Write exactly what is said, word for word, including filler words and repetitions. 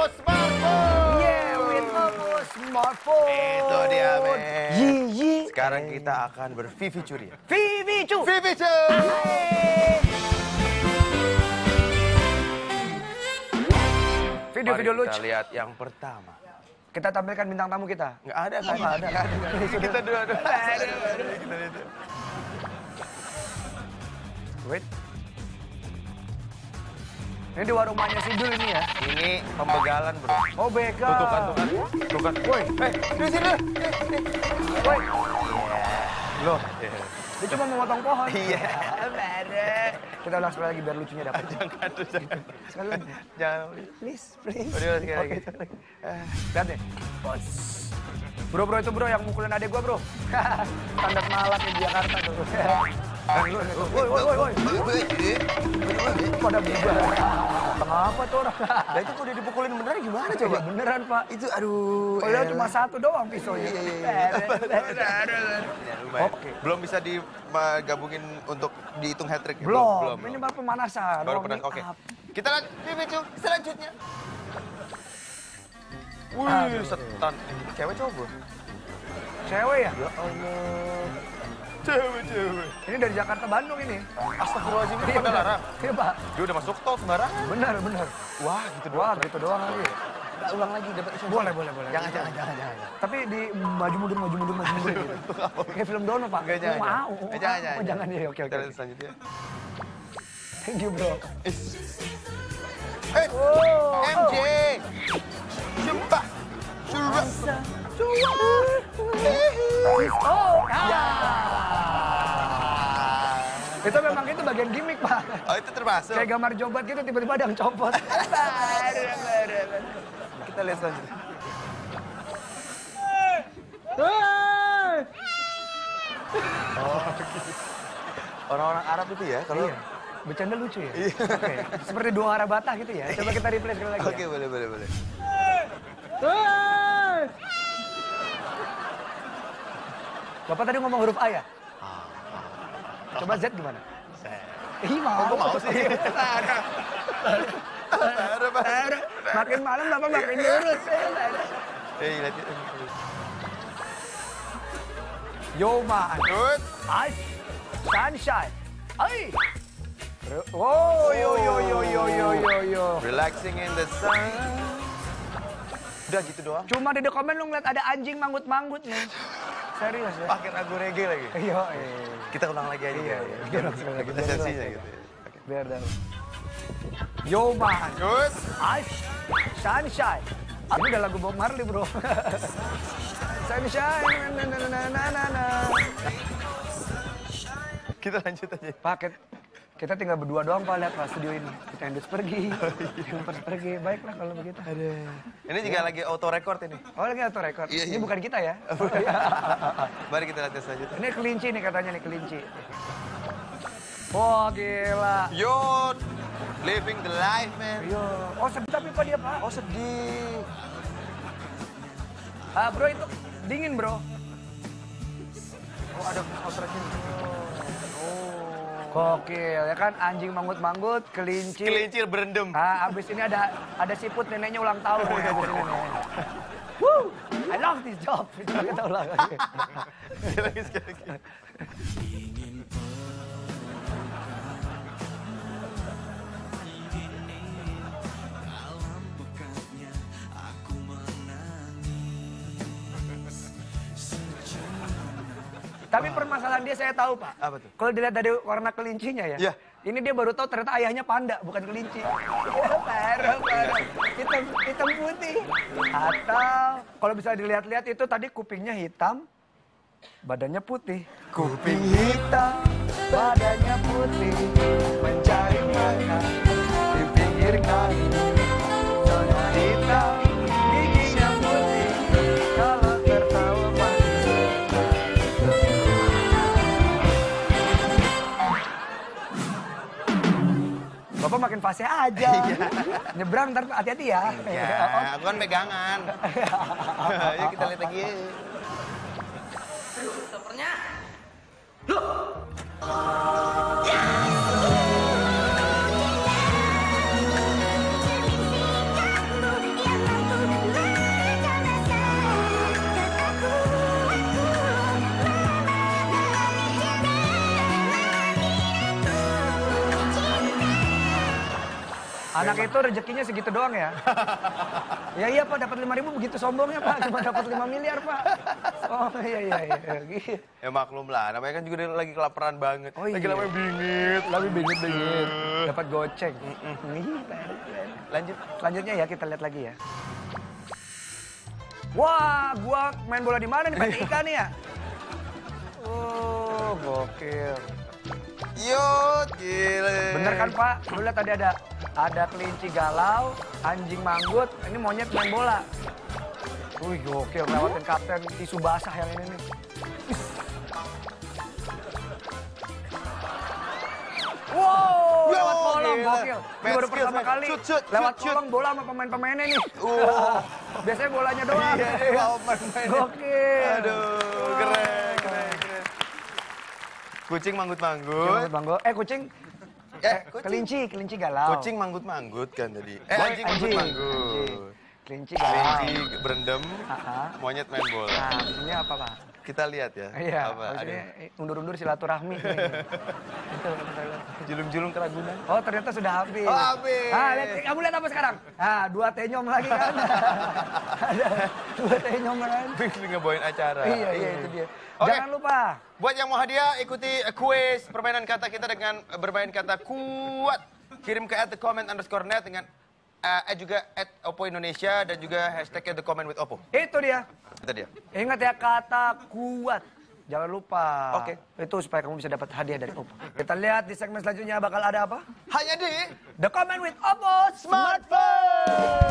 Smartphone. Yeah, with Momo Smartphone. Itu dia, men. Yi, yi. Sekarang kita akan bervivi curi. Vivi cu. Vivi cu. Video-video Mari lucu. kita lihat yang pertama. Kita tampilkan bintang tamu kita. Nggak ada, nggak ada. Nggak ada. Kita dua-dua. Kita lihat. Wait. Ini di warung Manya Sidul ini ya? Ini pembegalan, bro. Oh, begal. Tuh, tuh kan, tuh kan. Tuh kan. Woi, Eh, di sini. woi. Loh. Dia cuma mau potong pohon. Iya. Bare. Kita ulang sekali lagi biar lucunya dapat. Jangan tuh, jangan. Sekali lagi. Jangan. Please, please. Udah, udah, sekali lagi. Oke, eh, lihat deh. Bos. Bro, bro itu bro yang mukulin adek gua, bro. Standar malak di Jakarta tuh. Woi, woi, woi, woi. Pada bubar. Kenapa tuh orang? Lah itu kalau dia dipukulin beneran gimana coba? Ya, beneran, Pak. Itu aduh. Padahal elah. cuma satu doang pisaunya. Iya, iya, iya. Lumayan. Oke. Belum bisa digabungin untuk dihitung hat trick. Belum, ini baru pemanasan. Baru warming pernah. Oke. up. Kita lanjut, Pipicu, selanjutnya. Wih, Aduh. setan. Eh, cewek cowok, bro? Cewek ya? Ya Allah. Cewek, cewek. Ini dari Jakarta Bandung ini. Astagfirullahaladzim, ini Iya, pada bener. larang. Iya, Pak. Dia udah masuk tol sembarangan. Benar, benar. Wah, gitu Wah, doang. gitu doang lagi. Nggak ulang lagi, dapat isu. Boleh, boleh, boleh. Jangan, jangan, jangan, jangan. Tapi di maju mundur, maju mundur, maju mundur gitu. Kayak film Dono, Pak. Enggak, jangan. Mau. Eh, jangan, jangan. Oh, jangan ya. Oke, Kita oke. lihat selanjutnya. Thank you, bro. Eh, Oh, M J. Coba. Coba. Oh, ya. Itu memang itu bagian gimmick, Pak. Oh, itu termasuk. Kayak gambar jobat gitu, tiba-tiba ada yang copot. Kita lihat selanjutnya. Oh, orang-orang Arab itu ya, kalau Iya. Bercanda lucu ya? Iya. Oke. Seperti dua arah bata gitu ya? Coba kita replay sekali lagi Oke, ya? boleh, boleh, boleh. Bapak tadi ngomong huruf A ya? Coba Z gimana? Ih, mau. Kok mau sih? Ada, Pak. Makin malam Bapak makin nurut. Eh, lihat. Yo, man. Good. Ice. Sunshine. Ay. Oh, yo, yo, yo, yo, yo, yo, yo. Relaxing in the sun. Udah gitu doang. Cuma di komen lu ngeliat ada anjing manggut-manggut nih. Serius ya? Pakai lagu reggae lagi. Iya, iya. Kita ulang lagi aja. Iya, iya. Kita ulang sekali lagi. Kita esensinya gitu. ya. Biar tahu. Yo, man. Good. Ice. Sunshine. Ini udah lagu Bob Marley, bro. Sunshine. Na, na, na, na, na, na. Kita lanjut aja. Pak, kita- kita tinggal berdua doang, Pak, lihat Pak studio ini. Kita Endus pergi, Jumpers pergi. Baiklah kalau begitu. Ini juga lagi auto record ini. Oh, lagi auto record. Iya, Ini iya. bukan kita ya. Mari kita lihat selanjutnya. Ini kelinci nih katanya nih, kelinci. Wah, gila. Yo, living the life, man. Yo. Oh, sedih tapi Pak dia, Pak. Oh, sedih. Ah, bro, itu dingin, bro. Oh, ada soundtracknya. Gokil, ya kan? Anjing manggut-manggut, kelinci. Kelinci berendam. Ah, abis ini ada ada siput neneknya ulang tahun. Ya, abis ini nih. Woo! I love this job. Itu kita ulang lagi. Sekali lagi, sekali lagi. Tapi permasalahan dia saya tahu, Pak. Apa tuh? Kalau dilihat dari warna kelincinya ya. Iya. Ini dia baru tahu ternyata ayahnya panda, bukan kelinci. Parah, parah. Hitam, hitam putih. Atau kalau bisa dilihat-lihat itu tadi kupingnya hitam, badannya putih. Kuping hitam, badannya putih. Mencari makan di pinggir kali. Soalnya hitam, giginya putih. Kalau tertawa pasti. Bapak makin fase aja. Nyebrang ntar hati-hati ya. Ya, aku kan pegangan. Yuk kita lihat lagi. Stoppernya. Anak itu rezekinya segitu doang ya? Ya iya Pak, dapat lima ribu begitu sombongnya Pak, cuma dapat lima miliar Pak. Oh iya iya iya. Ya maklum lah, namanya kan juga dia lagi kelaparan banget. Oh, iya. Lagi namanya bingit. Lagi bingit-bingit. Dapat goceng. Ih, Lanjut. Selanjutnya ya kita lihat lagi ya. Wah, gua main bola di mana nih? P T I K nih ya? Oh, gokil. Yo, gile. Bener kan Pak? Lu lihat tadi ada ada kelinci galau, anjing manggut, ini monyet main bola. Wih gokil, lewatin kapten tisu basah yang ini nih. Wow, Yo, lewat kolong, gila. gokil. Ini Match baru skills, pertama man. kali Shoot, shoot, lewat shoot, shoot. kolong bola sama pemain-pemainnya nih. Uh. Biasanya bolanya doang. Iya, dia bawa pemain-pemainnya. Gokil. Aduh, keren, keren, keren. Kucing manggut-manggut. Manggut, manggut. Eh kucing, Eh, eh, kucing. kelinci, kelinci galau. Kucing manggut-manggut kan tadi. Eh, Boy, anjing anjing. manggut-manggut. Kelinci galau. Kelinci berendam, Ah, monyet main bola. Nah, maksudnya apa Pak? Kita lihat ya. Iya, Apa? maksudnya Ada undur-undur silaturahmi. nih. Itu kita lihat. julung-julung keragunan. Oh ternyata sudah habis. Oh, habis. Ah, lihat, kamu lihat apa sekarang? Ah, dua tenyom lagi kan? Ada dua tenyom kan? Bingung ngebawain acara. Iya, iya itu dia. Oke. Jangan lupa. Buat yang mau hadiah, ikuti kuis permainan kata kita dengan bermain kata kuat. Kirim ke at the comment underscore net dengan uh, at juga at Oppo Indonesia dan juga hashtag at the comment with Oppo. Itu dia. Itu dia. Ingat ya kata kuat. Jangan lupa. Oke. Itu supaya kamu bisa dapat hadiah dari Oppo. Kita lihat di segmen selanjutnya bakal ada apa? Hanya di The Comment with Oppo Smartphone.